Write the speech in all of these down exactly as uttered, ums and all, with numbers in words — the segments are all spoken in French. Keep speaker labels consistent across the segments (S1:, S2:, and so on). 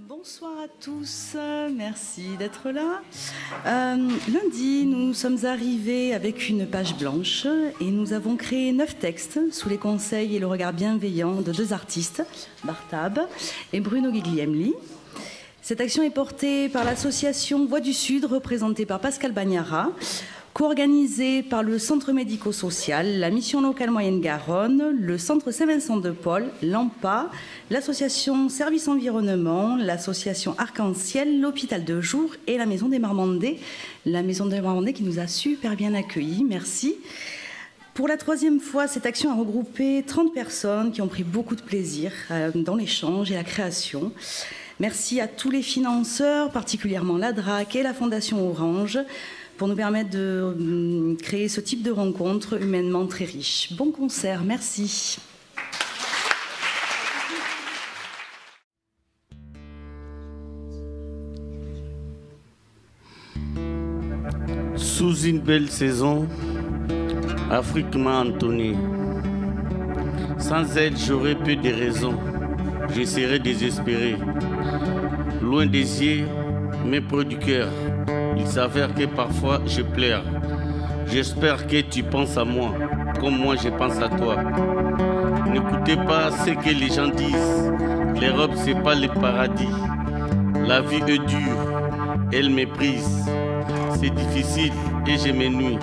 S1: Bonsoir à tous, merci d'être là. Euh, lundi, nous sommes arrivés avec une page blanche et nous avons créé neuf textes sous les conseils et le regard bienveillant de deux artistes, Bartab et Bruno Guglielmi. Cette action est portée par l'association Voix du Sud, représentée par Pascal Bagnara, co-organisée par le Centre médico-social, la Mission locale Moyenne-Garonne, le Centre Saint-Vincent-de-Paul, l'A M P A, l'association Service Environnement, l'association Arc-en-Ciel, l'hôpital de jour et la Maison des Marmandais. La Maison des Marmandais qui nous a super bien accueillis, merci. Pour la troisième fois, cette action a regroupé trente personnes qui ont pris beaucoup de plaisir dans l'échange et la création. Merci à tous les financeurs, particulièrement la D R A C et la Fondation Orange, pour nous permettre de créer ce type de rencontre humainement très riche. Bon concert, merci.
S2: Sous une belle saison, Afrique m'a entonné. Sans elle, j'aurais peu de raisons. Je serais désespéré. Loin des yeux, mais près du cœur. Il s'avère que parfois je pleure. J'espère que tu penses à moi, comme moi je pense à toi. N'écoutez pas ce que les gens disent. L'Europe, c'est pas le paradis. La vie est dure, elle méprise. C'est difficile et je m'ennuie.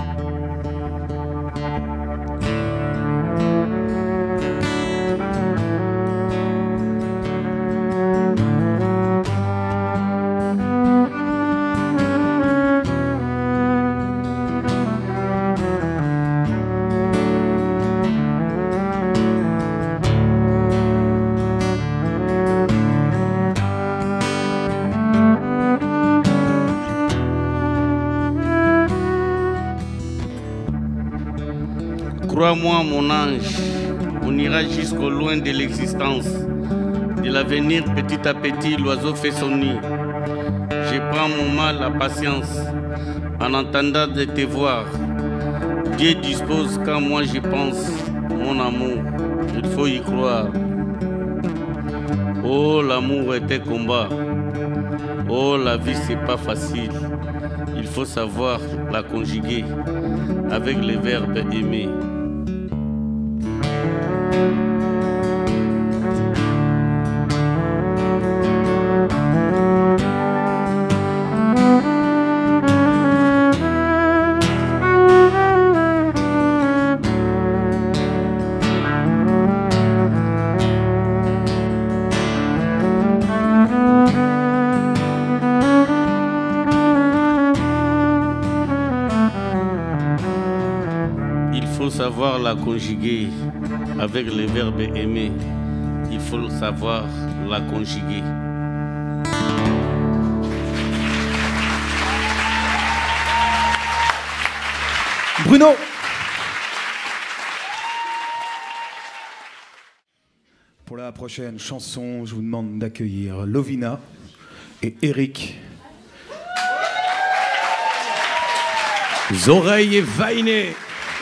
S2: Crois-moi mon ange, on ira jusqu'au loin de l'existence. De l'avenir, petit à petit, l'oiseau fait son nid. Je prends mon mal à patience en entendant de te voir. Dieu dispose quand moi j'y pense, mon amour, il faut y croire. Oh, l'amour est un combat. Oh, la vie c'est pas facile. Il faut savoir la conjuguer avec le verbe aimer. Savoir la conjuguer avec le verbe aimer. Il faut savoir la conjuguer.
S3: Bruno. Pour la prochaine chanson, je vous demande d'accueillir Lovina et Eric.
S4: Oreilles et vainées.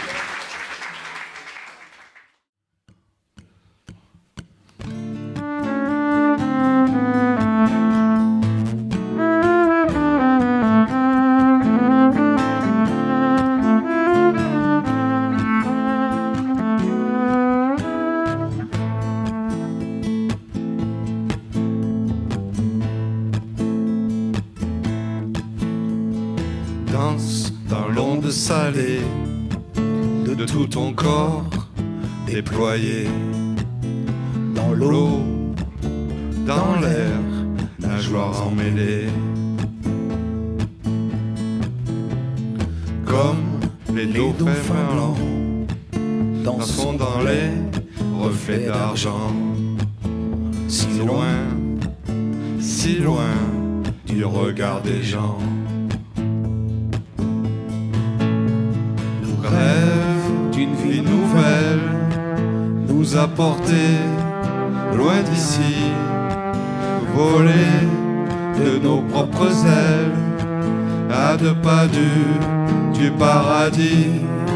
S5: Danse dans l'onde salée de tout ton corps déployé dans l'eau, dans l'air, nageoires emmêlées. Comme les dauphins blancs dansons dans les reflets d'argent. Si loin, si loin du regard des gens. Rêve d'une vie nouvelle nous apporter loin d'ici, voler de nos propres ailes à deux pas du, du paradis.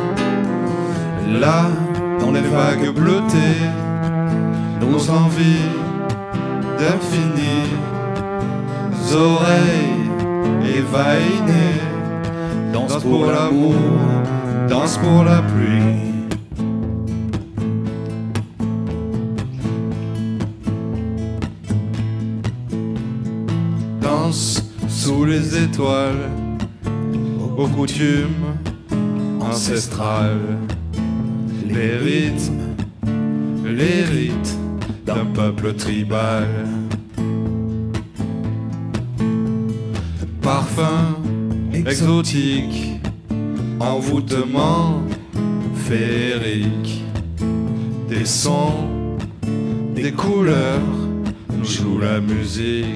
S5: Là, dans les vagues bleutées, nos envies d'infini oreilles évahinées. Danse pour l'amour, danse pour la pluie. Danse sous les étoiles, aux coutumes ancestrales, les rythmes, les rites d'un peuple tribal. Parfum exotique, envoûtement féerique, des sons, des couleurs, nous joue la musique.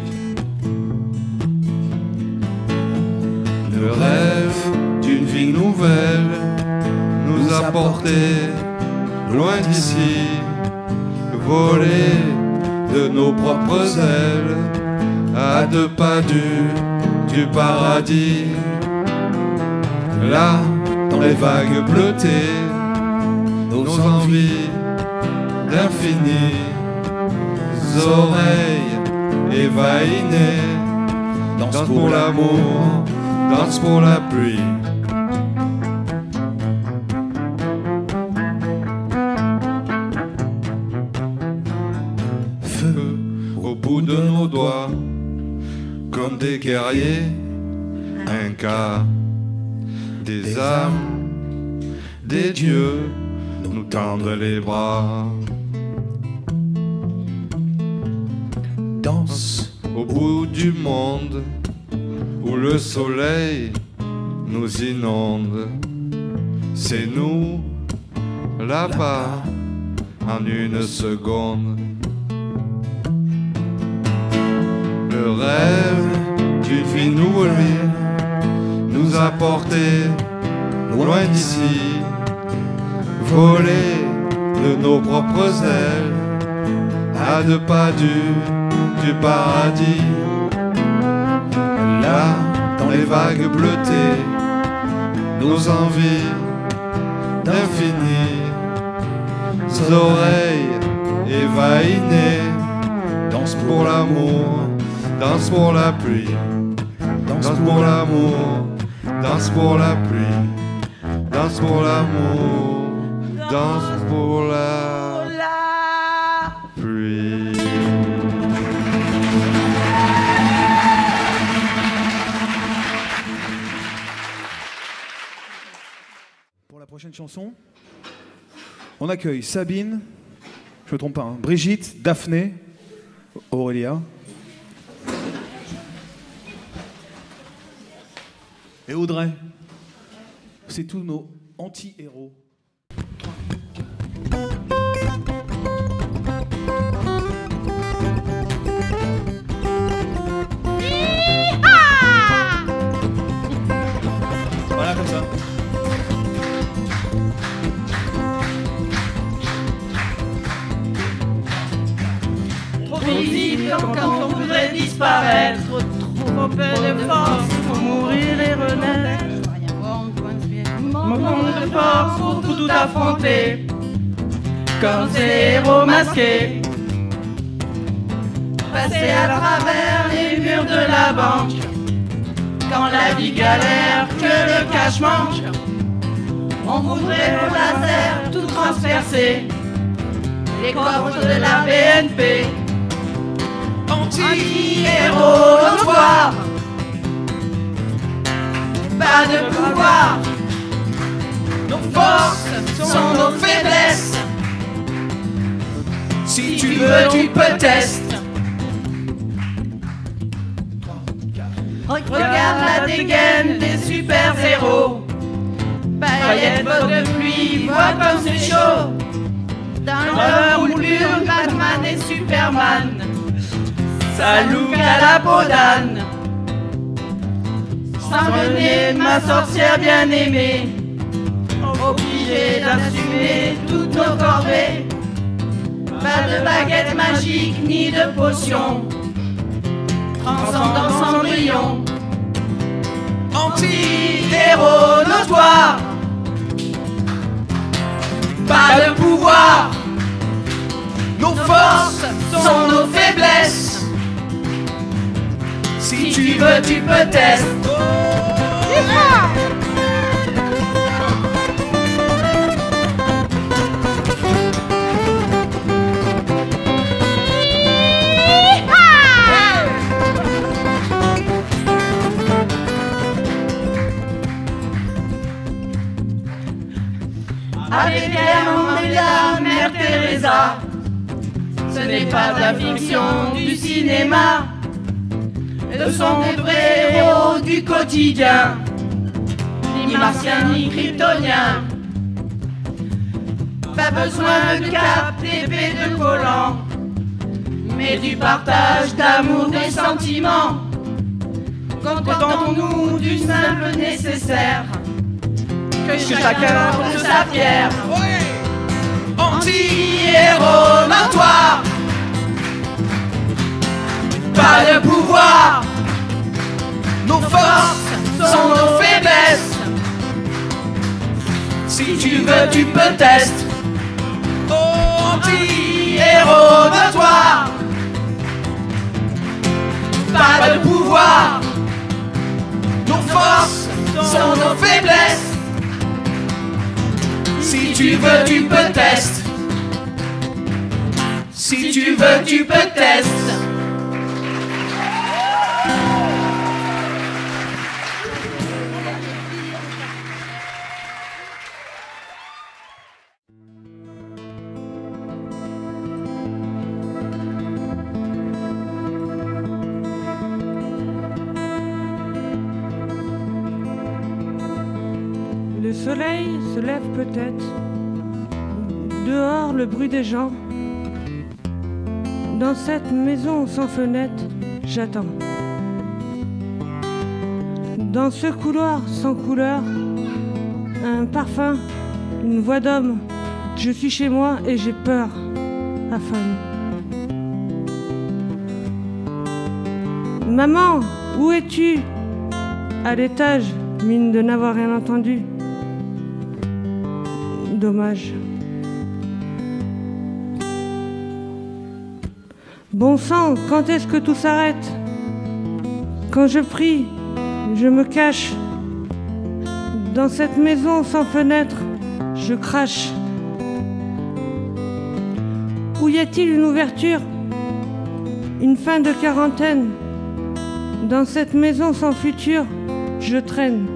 S5: Le rêve d'une vie nouvelle nous a portés loin d'ici, voler de nos propres ailes à deux pas du, du paradis. Là, dans les vagues bleutées, nos envies d'infini, oreilles évahinées, danse pour l'amour, danse pour la pluie. Feu au bout de nos doigts, comme des guerriers incas, des âmes, des dieux nous tendent les bras. Danse au bout du monde, où le soleil nous inonde. C'est nous, là-bas, en une seconde. Le rêve d'une vie nouvelle nous a portés loin d'ici, voler de nos propres ailes à deux pas du, du paradis. Là, dans les vagues bleutées, nos envies d'infini, nos oreilles évahinées, danse pour l'amour, danse pour la pluie, danse pour l'amour, danse pour la pluie, danse pour l'amour, danse pour la pluie.
S3: Pour la prochaine chanson, on accueille Sabine, je me trompe pas, hein, Brigitte, Daphné, Aurélia et Audrey. C'est tous nos anti-héros. Voilà, comme ça.
S4: Trop visible quand on voudrait disparaître, trop peu de force pour mourir et renaître. Manquons de force pour tout affronter, comme ces héros masqués. Passer à travers les murs de la banque, quand la vie galère, que le cash manque. On voudrait au laser tout transpercer, les coffres de la B N P. Anti-héros notoires, pas de pouvoir. Nos forces sont nos faiblesses. Si tu veux, tu peux tester. Regarde la dégaine des super-héros. Paillettes, bottes de pluie, vois comme c'est chaud. Dans leur moulure, Batman et Superman, ça look à la peau d'âne. Sans mener ma sorcière bien-aimée, obligé d'assumer toutes nos corvées. Pas de baguette magique ni de potion, transcendant Cendrillon. Anti-héros notoire, pas de pouvoir. Nos forces sont nos faiblesses. Si tu veux, tu peux tester. Avec Pierre Mandela, Mère Teresa, ce n'est pas de la fiction du cinéma, ce sont des vrais héros du quotidien, ni martiens ni kryptoniens. Pas besoin de cap, d'épée, de collant, mais du partage d'amour, des sentiments. Contentons-nous du simple nécessaire, que chacun de sa pierre. Anti-héros notoire, pas de pouvoir, nos forces sont nos faiblesses. Si tu veux, tu peux tester. Anti-héros notoire, pas de pouvoir, nos forces sont nos faiblesses. Si tu veux, tu peux tester. Si tu veux, tu peux tester.
S6: Le soleil se lève peut-être, dehors le bruit des gens. Dans cette maison sans fenêtre, j'attends. Dans ce couloir sans couleur, un parfum, une voix d'homme. Je suis chez moi et j'ai peur, affamée. Maman, où es-tu? À l'étage, mine de n'avoir rien entendu. Dommage. Bon sang, quand est-ce que tout s'arrête? Quand je prie, je me cache. Dans cette maison sans fenêtre, je crache. Où y a-t-il une ouverture? Une fin de quarantaine? Dans cette maison sans futur, je traîne.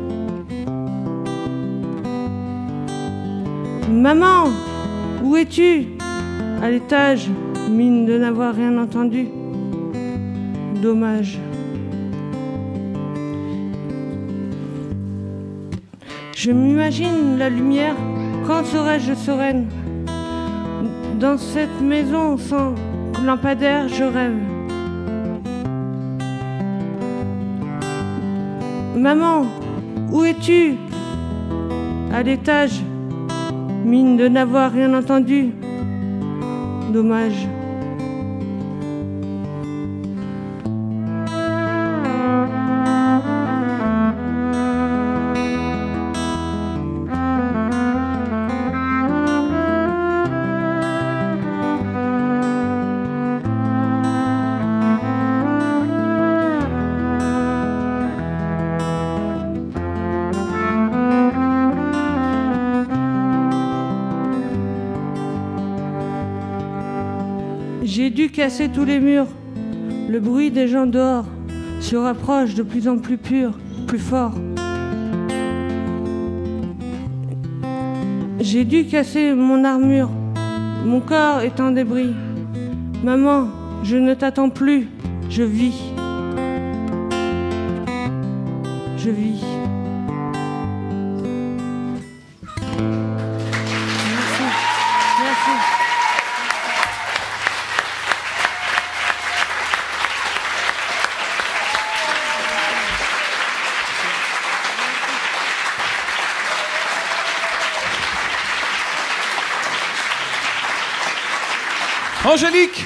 S6: Maman, où es-tu? À l'étage, mine de n'avoir rien entendu. Dommage. Je m'imagine la lumière, quand serai-je sereine? Dans cette maison sans lampadaire, je rêve. Maman, où es-tu? À l'étage, mine de n'avoir rien entendu. Dommage. J'ai dû casser tous les murs. Le bruit des gens dehors se rapproche de plus en plus pur, plus fort. J'ai dû casser mon armure. Mon corps est en débris. Maman, je ne t'attends plus. Je vis. Je vis. Merci. Merci.
S3: Angélique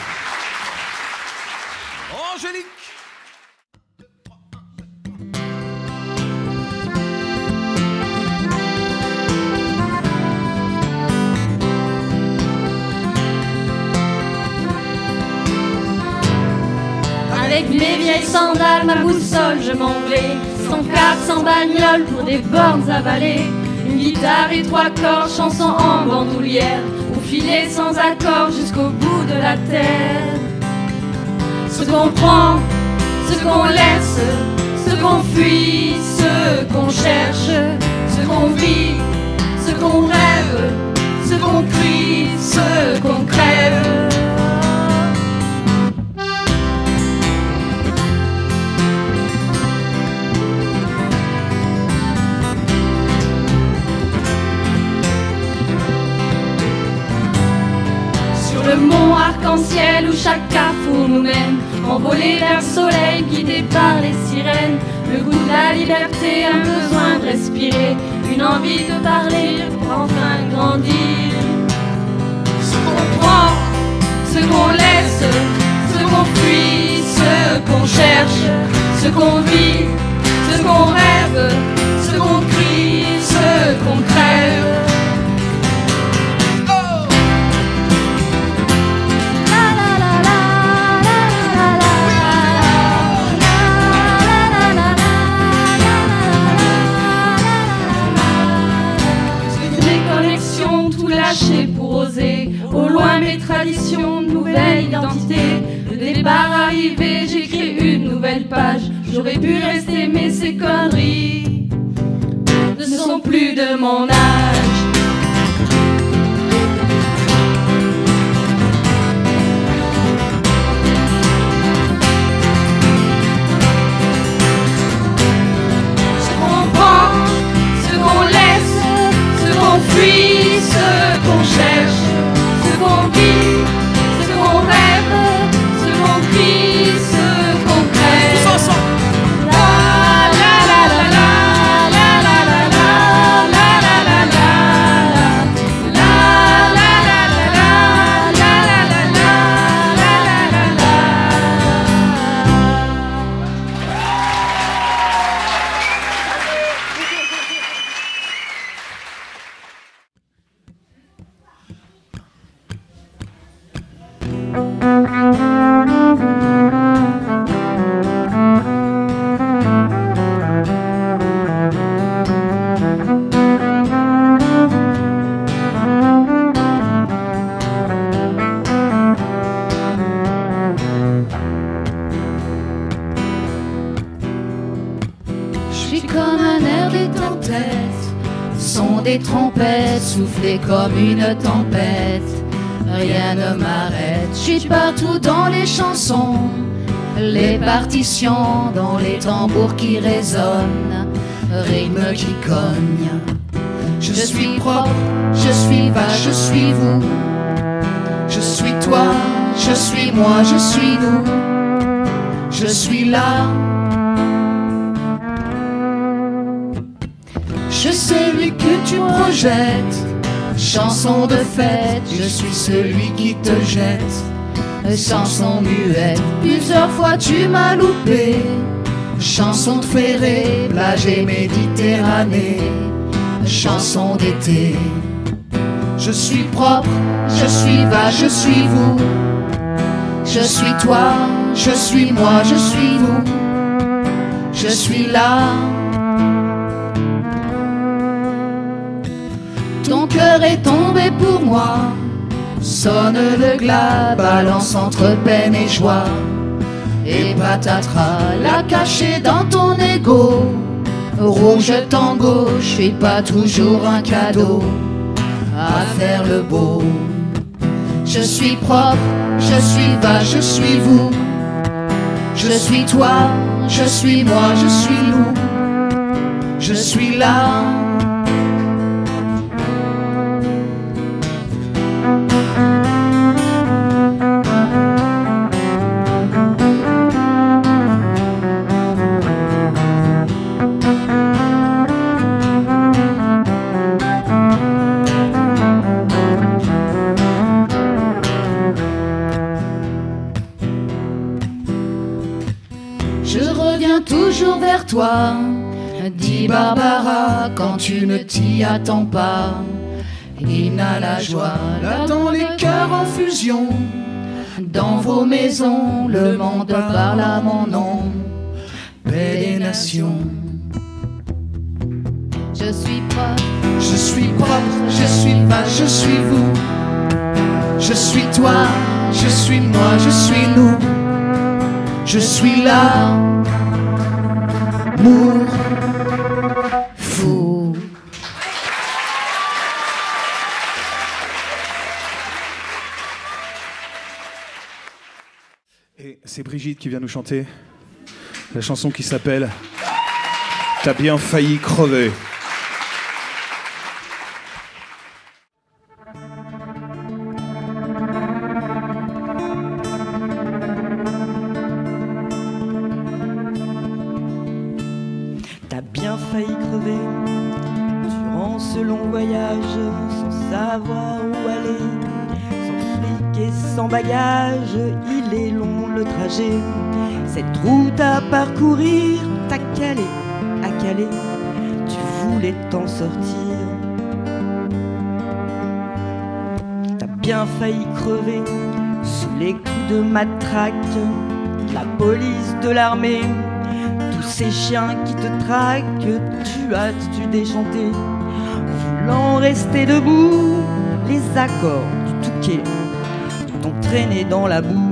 S3: Angélique
S7: Avec mes vieilles sandales, ma boussole, je m'en vais. Sans carte, sans bagnole, pour des bornes avalées. Une guitare et trois cordes, chanson en bandoulière. Pour filer sans accord jusqu'au bout de la terre. Ce qu'on prend, ce qu'on laisse, ce qu'on fuit, ce qu'on cherche, ce qu'on vit, ce qu'on rêve, ce qu'on crie, ce qu'on crève. Sur le mont arc-en-ciel où chaque carrefour nous mène, envolé vers le soleil, guidé par les sirènes. Le goût de la liberté, un besoin de respirer, une envie de parler pour enfin grandir. Ce qu'on prend, ce qu'on laisse, ce qu'on fuit, ce qu'on cherche, ce qu'on vit, ce qu'on rêve, ce qu'on crie, ce qu'on crève. Pour oser, au loin mes traditions, nouvelle identité. Le départ arrivé, j'écris une nouvelle page. J'aurais pu rester, mais ces conneries ne sont plus de mon âge. Ce qu'on prend, ce qu'on laisse, ce qu'on fuit, ce qu'on cherche, ce qu'on vit, ce qu'on rêve, ce qu'on crie, ce qu'on crève. Tous ensemble. La la la la la la la la la la la la la la la la
S8: Des trompettes soufflées comme une tempête, rien ne m'arrête. Je suis partout dans les chansons, les partitions, dans les tambours qui résonnent, rythme qui cogne. Je suis propre, je suis vache, je suis vous, je suis toi, je suis moi, je suis nous, je suis là. Je suis celui que tu projettes, chanson de fête, je suis celui qui te jette, chanson muette, plusieurs fois tu m'as loupé, chanson de ferré, plage et Méditerranée, chanson d'été. Je suis propre, je suis vache, je suis vous, je suis toi, je suis moi, je suis nous, je suis là. Ton cœur est tombé pour moi, sonne le glas, balance entre peine et joie. Et patatras, la caché dans ton ego, rouge tango, je suis pas toujours un cadeau à faire le beau. Je suis propre, je suis vache, je suis vous, je suis toi, je suis moi, je suis nous, je suis là. Toujours vers toi, dit Barbara, quand tu ne t'y attends pas. Hymne à la joie, là dans les cœurs en fusion, Dans vos maisons, le monde parle à mon nom. Paix des nations. Je suis propre, je suis propre, je suis pas, je suis vous. Je suis toi, je suis moi, je suis nous. Je suis là, l'amour fou.
S3: Et c'est Brigitte qui vient nous chanter la chanson qui s'appelle « T'as bien failli crever ».
S9: T'as bien failli crever durant ce long voyage, sans savoir où aller, sans fric et sans bagage. Il est long le trajet, cette route à parcourir. T'as calé, à caler, tu voulais t'en sortir. T'as bien failli crever sous les coups de matraque, de la police, de l'armée. Tous ces chiens qui te traquent, tu as dû déchanter, voulant rester debout. Les accords du Touquet t'ont traîné dans la boue.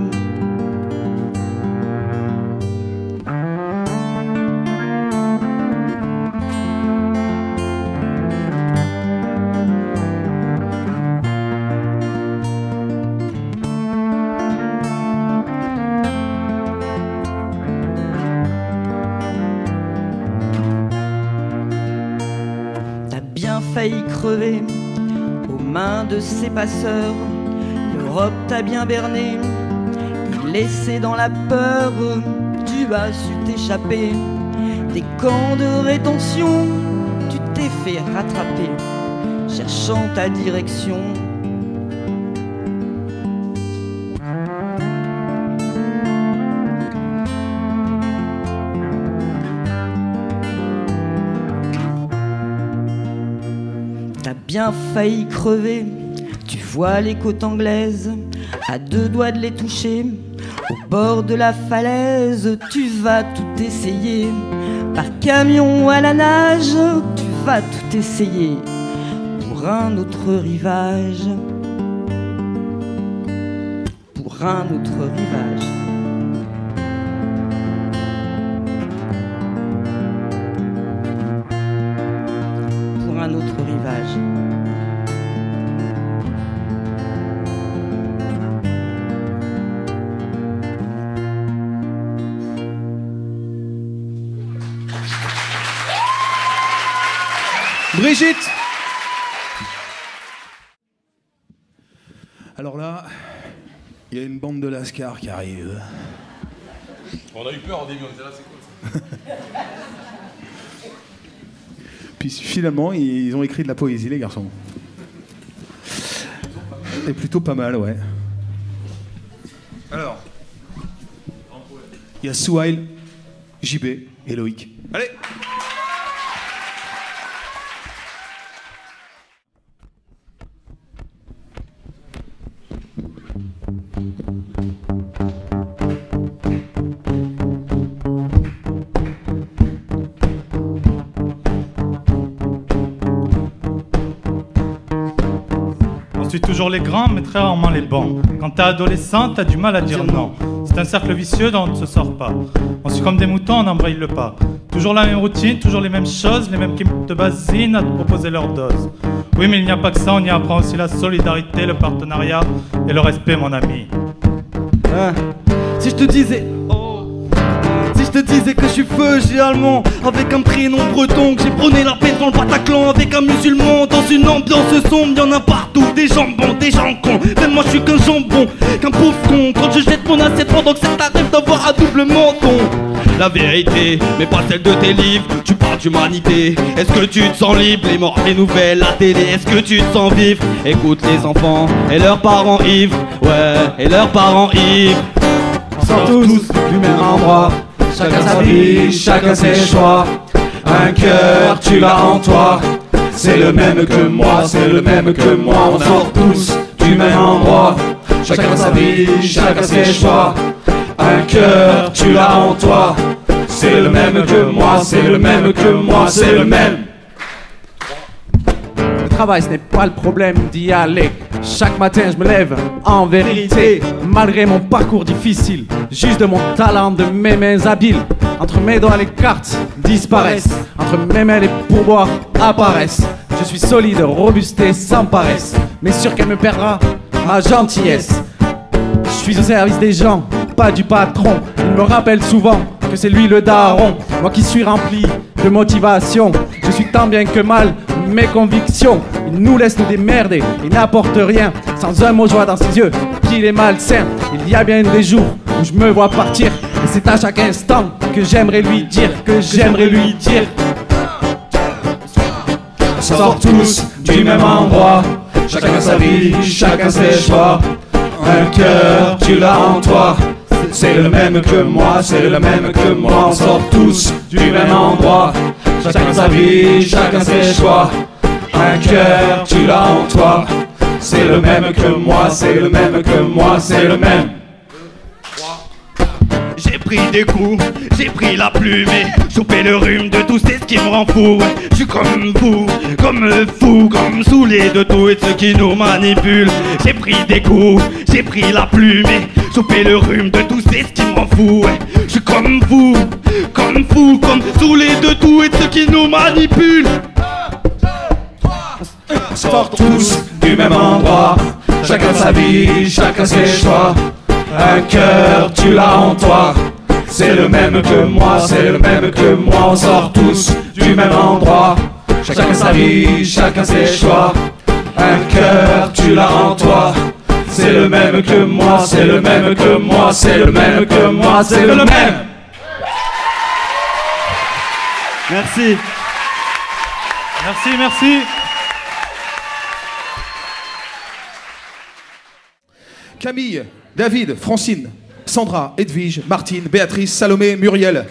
S9: Failli crever aux mains de ces passeurs. L'Europe t'a bien berné, laissé dans la peur. Tu as su t'échapper des camps de rétention. Tu t'es fait rattraper, cherchant ta direction. T'as bien failli crever, tu vois les côtes anglaises, à deux doigts de les toucher. Au bord de la falaise, tu vas tout essayer. Par camion à la nage, tu vas tout essayer. Pour un autre rivage, pour un autre rivage. Un autre rivage.
S3: Brigitte. Alors là, il y a une bande de lascars qui arrive.
S5: On a eu peur au début, on était là, c'est cool ça.
S3: Puis finalement, ils ont écrit de la poésie, les garçons. Et plutôt pas mal, ouais. Alors, il y a Souhail, J B et Loïc. Allez!
S10: On suit toujours les grands, mais très rarement les bons. Quand t'es adolescent, t'as du mal à dire non. C'est un cercle vicieux dont on ne se sort pas. On suit comme des moutons, on embraye le pas. Toujours la même routine, toujours les mêmes choses, les mêmes qui te basinent à te proposer leur dose. Oui, mais il n'y a pas que ça, on y apprend aussi la solidarité, le partenariat et le respect, mon ami.
S11: Hein, si je te disais... Je te disais que je suis feu, j'ai allemand, avec un prénom breton, que j'ai prôné la paix dans le Bataclan, avec un musulman, dans une ambiance sombre, y'en a partout, des jambons, des gens cons, même moi je suis qu'un jambon, qu'un pauvre con, quand je jette mon assiette pendant que ça t'arrive d'avoir un double menton. La vérité, mais pas celle de tes livres, tu parles d'humanité, est-ce que tu te sens libre, les morts, les nouvelles, la télé, est-ce que tu te sens vivre, écoute les enfants, et leurs parents ivres, ouais, et leurs parents ivres, on sort tous du même endroit. Chacun sa vie, chacun ses choix. Un cœur, tu l'as en toi. C'est le même que moi, c'est le même que moi. On sort tous du même endroit.
S12: Chacun sa vie, chacun ses choix. Un cœur, tu l'as en toi. C'est le même que moi, c'est le même que moi, c'est le même.
S13: Le travail, ce n'est pas le problème d'y aller. Chaque matin, je me lève en vérité. Malgré mon parcours difficile, juste de mon talent, de mes mains habiles. Entre mes doigts, les cartes disparaissent. Entre mes mains, les pourboires apparaissent. Je suis solide, robuste et sans paresse. Mais sûr qu'elle me perdra ma gentillesse. Je suis au service des gens, pas du patron. Il me rappelle souvent que c'est lui le daron. Moi qui suis rempli de motivation, je suis tant bien que mal mes convictions. Il nous laisse nous démerder, il n'apporte rien. Sans un mot joie dans ses yeux, qu'il est malsain. Il y a bien des jours où je me vois partir, et c'est à chaque instant que j'aimerais lui dire, que j'aimerais lui dire.
S12: On sort tous du même endroit. Chacun sa vie, chacun ses choix. Un cœur, tu l'as en toi. C'est le même que moi, c'est le même que moi. On sort tous du même endroit. Chacun sa vie, chacun ses choix. Un cœur, tu l'as en toi. C'est le même que moi, c'est le même que moi, c'est le même.
S14: J'ai pris des coups, j'ai pris la plume et chopé le rhume de tout, c'est ce qui me rend fou. Je suis comme fou, comme fou, comme saoulé de tout et de ce qui nous manipule. J'ai pris des coups, j'ai pris la plume et chopé le rhume de tout, c'est ce qui me rend fou. Je suis comme fou, comme fou, comme saoulé de tout et de ce qui nous manipule.
S12: On sort tous du même endroit. Chacun sa vie, chacun ses choix. Un cœur, tu l'as en toi. C'est le même que moi, c'est le même que moi. On sort tous du même endroit. Chacun sa vie, chacun ses choix. Un cœur, tu l'as en toi. C'est le même que moi, c'est le même que moi, c'est le même que moi, c'est le même.
S10: Merci. Merci, merci.
S3: Camille, David, Francine, Sandra, Edwige, Martine, Béatrice, Salomé, Muriel.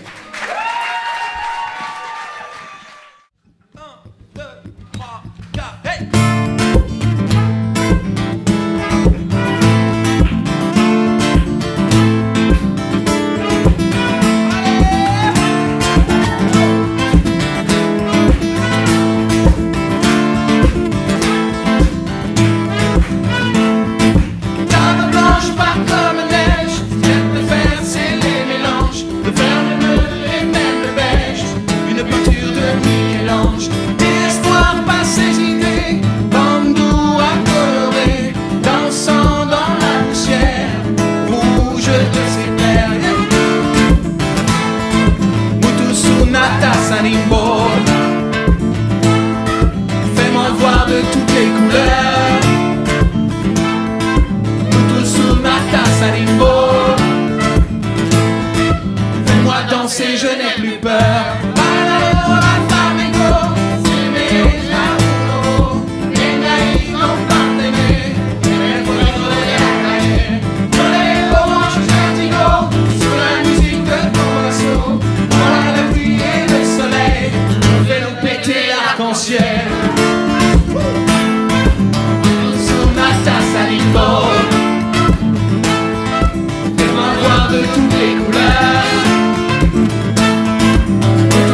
S12: Fais-moi voir de toutes les couleurs. Tout sous ma tasse à limbo. Fais-moi danser, je n'ai plus peur. Fais-moi voir de toutes les couleurs.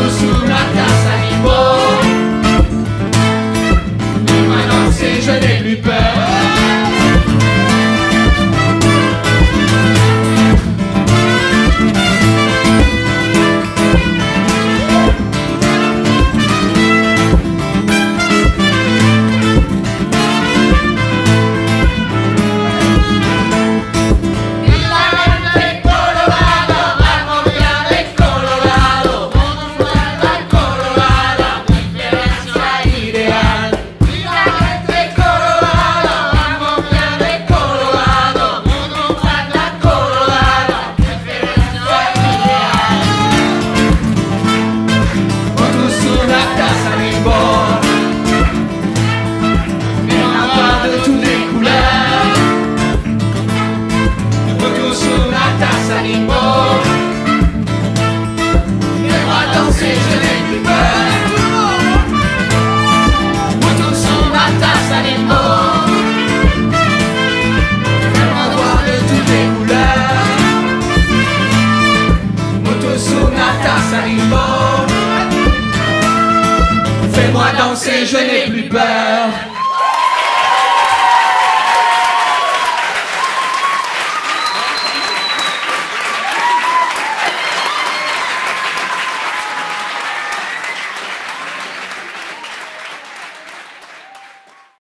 S8: ta salive. Fais-moi danser, je n'ai plus peur.